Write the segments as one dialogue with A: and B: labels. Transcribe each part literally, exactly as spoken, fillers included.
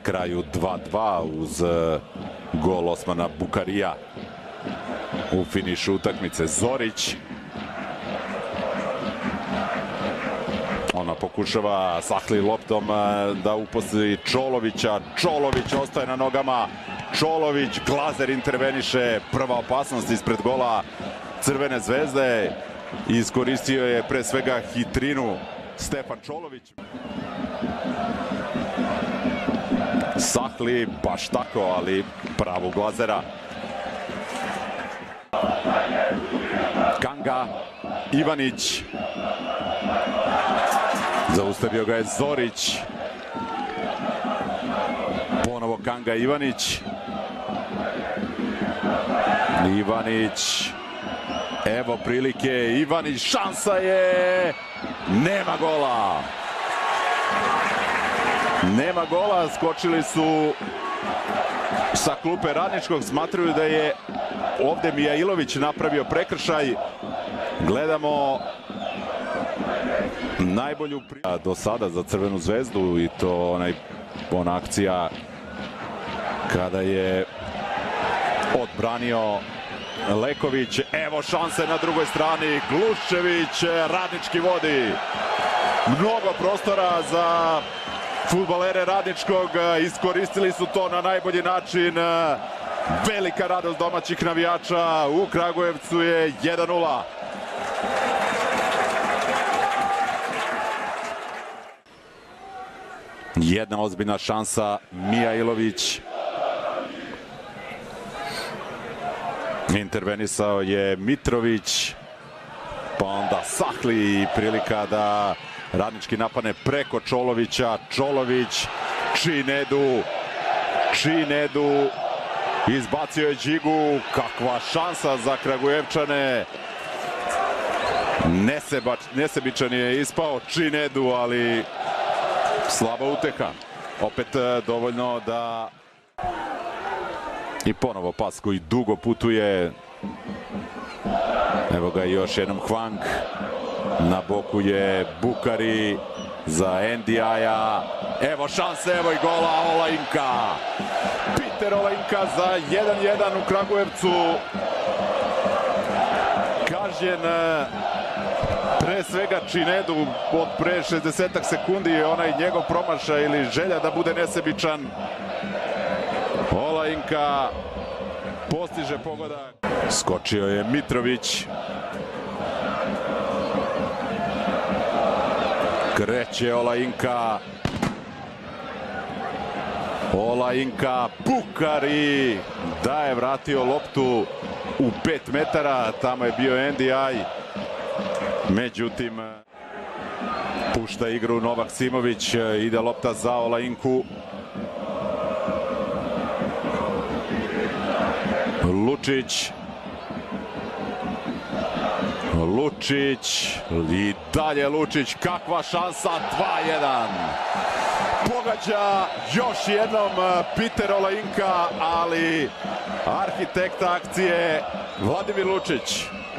A: kraju dva dva uz gol Osmana Bukarija u finišu utakmice. Zorić. Ona pokušava Sahli loptom da uposli Čolovića. Čolović ostaje na nogama. Čolović, Glazer interveniše. Prva opasnost ispred gola Crvene zvezde. Iskoristio je pre svega hitrinu Stefan Čolović. Sahli, baš tako, ali pravo Glazera. Kanga, Ivanić. Zaustavio ga je Zorić. Ponovo Kanga, Ivanić. Ivanić. Evo prilike, Ivanić, šansa je, nema gola. Nema gola, skočili su sa klupe Radničkog, smatraju da je ovde Mijailović napravio prekršaj. Gledamo najbolju priliku do sada za Crvenu zvezdu i to onaj, ona akcija kada je odbranio Leković. Evo šanse na drugoj strani, Gluščević, Radnički vodi. Mnogo prostora za fudbalere Radničkog, iskoristili su to na najbolji način. Velika radost domaćih navijača, u Kragujevcu je jedan nula. Jedna ozbiljna šansa, Mijailović. Intervenisao je Mitrović, pa onda Sahli i prilika da Radnički napadne preko Čolovića. Čolović, Činedu, Činedu, izbacio je Đigu, kakva šansa za Kragujevčane. Nesebač, nesebičan je ispao Činedu, ali slaba uteha. Opet dovoljno da... I ponovo pas koji dugo putuje. Evo ga još jednom Hwang. Na boku je Bukari za Endiaja. Evo šanse, evo i gola Olainka. Peter Olainka za jedan jedan u Kragujevcu. Kažnjen pre svega Činedu od pre šezdesetak sekundi. Onaj njegov promašaj ili želja da bude nesebičan. Olainka postiže pogodak. Skočio je Mitrović. Kreće Olainka. Olainka, Bukari. Da je vratio loptu u pet metara. Tamo je bio N D I. Međutim, pušta igru Novak Simović. Ide lopta za Olainku. Lučić. Lučić. I dalje Lučić. Kakva šansa. dva jedan. Pogađa još jednom Peter Olainka, ali arhitekta akcije Vladimir Lučić.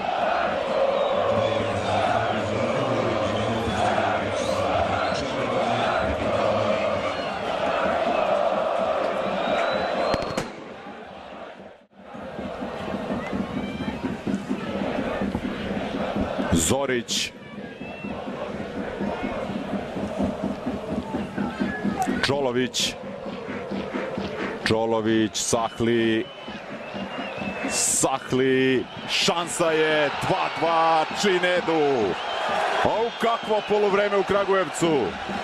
A: Zorić. Čolović. Čolović, Sahli. Sahli. Šansa je dva dva Činedu. O, kakvo poluvreme u Kragujevcu.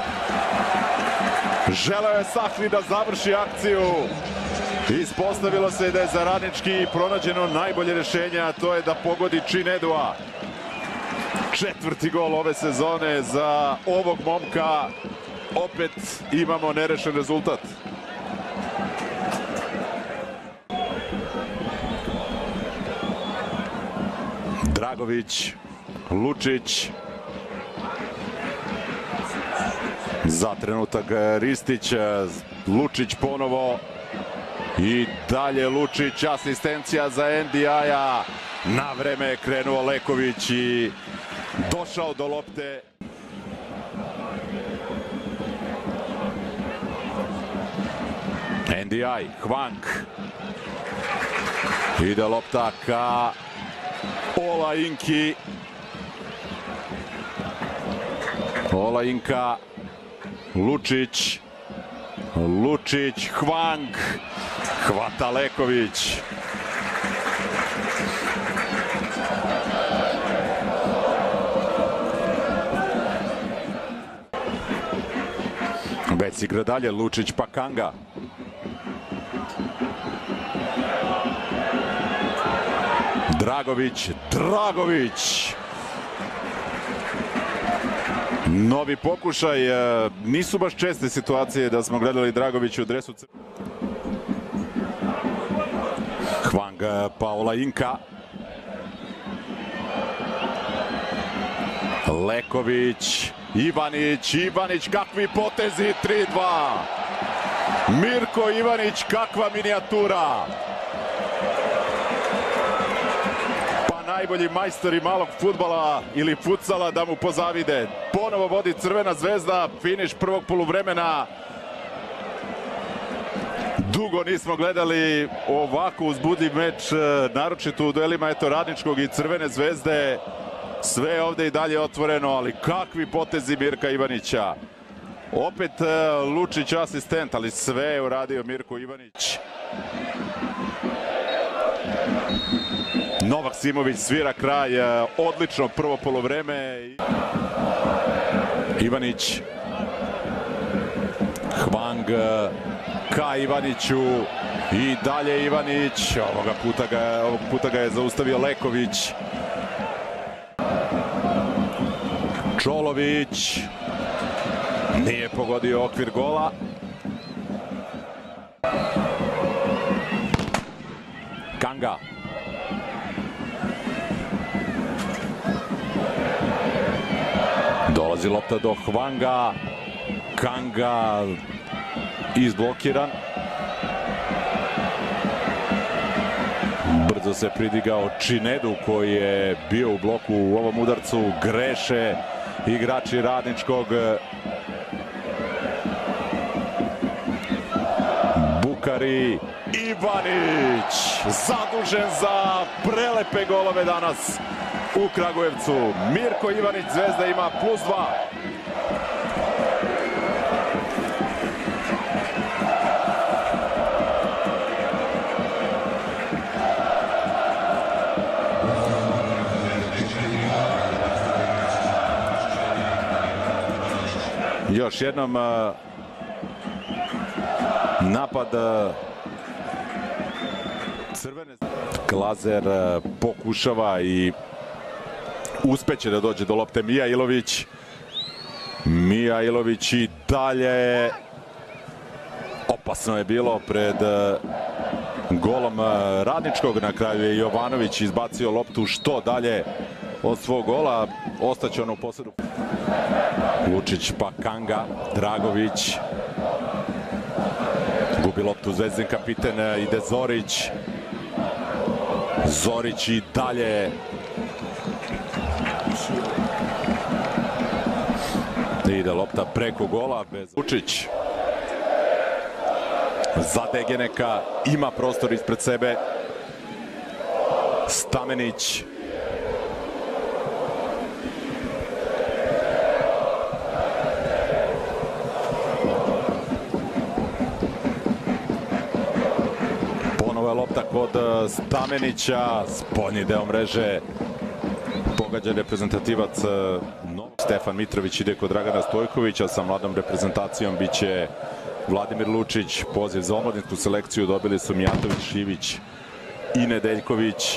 A: Želeo je Sahli da završi akciju. Ispostavilo se da je za Radnički pronađeno najbolje rešenje, a to je da pogodi Činedua. Četvrti gol ove sezone za ovog momka. Opet imamo nerešen rezultat. Dragović, Lučić. Za trenutak Ristić, Lučić ponovo. I dalje Lučić, asistencija za N D I-a. Na vreme je krenuo Leković i došao do lopte. N D I, Hwang. Ide lopta ka Olainki. Olainka, Lučić. Lučić, Hwang. Hvata Leković. Već igra dalje, Lučić pa Kanga. Dragović, Dragović. Novi pokušaj, nisu baš česte situacije da smo gledali Dragovića u dresu. Hwang pa Olainka. Leković, Ivanić, Ivanić, kakvi potezi, tri dva. Mirko Ivanić, kakva minijatura. Pa najbolji majstori malog fudbala ili futsala da mu pozavide. Ponovo vodi Crvena zvezda, finiš prvog poluvremena. Dugo nismo gledali ovako uzbudljiv meč, naročito u duelima eto Radničkog i Crvene zvezde. Sve ovde i dalje otvoreno, ali kakvi potezi Mirka Ivanića. Opet Lučić asistent, ali sve je uradio Mirko Ivanić. Novak Simović svira kraj, odlično prvo poluvreme. Ivanić. Hwang ka Ivaniću i dalje Ivanić. Ovoga puta ga, ovog puta ga je zaustavio Leković. Čolović nije pogodio okvir gola. Kanga. Dolazi lopta do Hwanga. Kanga izblokiran. Brzo se pridigao Činedu koji je bio u bloku u ovom udarcu. Greše igrači Radničkog. Bukari. Ivanić zadužen za prelepe golove danas u Kragujevcu. Mirko Ivanić, Zvezda ima plus dva. Još jednom uh, napad uh, Crvene. Glazer uh, pokušava i uspeće da dođe do lopte. Mijailović. Mijailović i dalje. Opasno je bilo pred uh, golom uh, Radničkog. Na kraju je Jovanović izbacio loptu što dalje od svog gola. Ostaće ono u posledu. Lučić pa Kanga. Dragović. Gubi loptu Zvezdin kapiten. Ide Zorić. Zorić i dalje. Ide lopta preko gola. Bez... Lučić. Za Degeneka. Ima prostor ispred sebe. Stamenić. Lopta kod Stamenića, spoljni deo mreže, pogađa reprezentativac Stefan Mitrović, ide kod Dragana Stojkovića, sa mladom reprezentacijom biće Vladimir Lučić. Poziv za omladinsku selekciju dobili su Mijatović, Šivić i Nedeljković.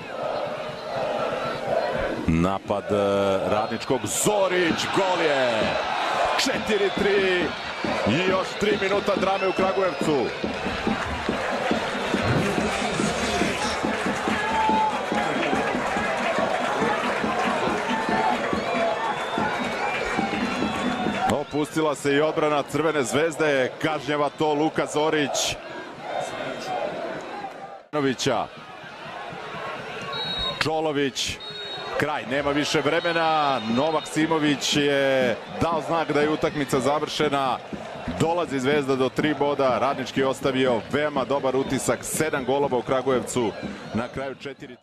A: Napad Radničkog, Zorić, gol je! četiri tri i još tri minuta drame u Kragujevcu. Opustila se i odbrana Crvene zvezde, kažnjava to Luka Zorić. Čolović, kraj, nema više vremena. Novak Simović je dao znak da je utakmica završena. Dolazi Zvezda do tri boda, Radnički je ostavio veoma dobar utisak, sedam golova u Kragujevcu, na kraju četiri...